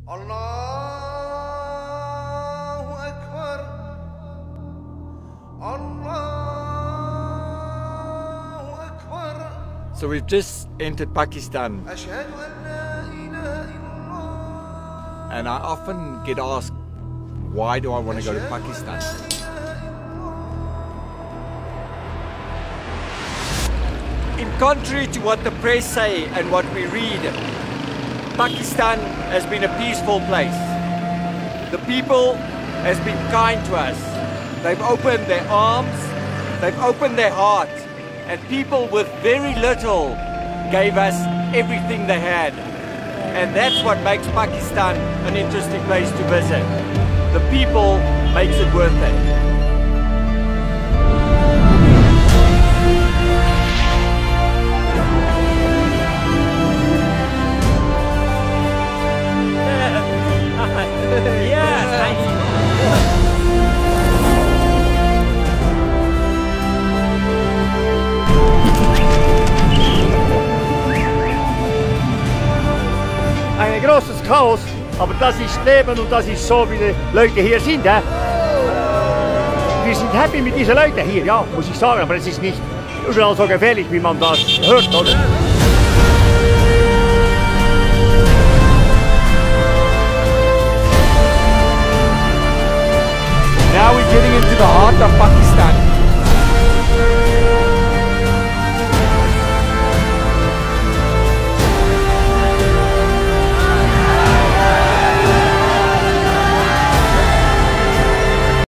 Allahu Akbar. Allahu Akbar. So we've just entered Pakistan, Ashhadu an la ilaha illallah. and I often get asked, why do I want to go to Pakistan? In contrary to what the press say and what we read, Pakistan has been a peaceful place. The people has been kind to us. They've opened their arms, they've opened their heart, and people with very little gave us everything they had. And that's what makes Pakistan an interesting place to visit. The people makes it worth it. Ein großes Chaos, aber das ist Leben und das ist so, wie die Leute hier sind. Wir sind happy mit diesen Leuten hier, ja, muss ich sagen, aber es ist nicht überall so gefährlich, wie man das hört, oder? Now we're getting into the heart of Pakistan.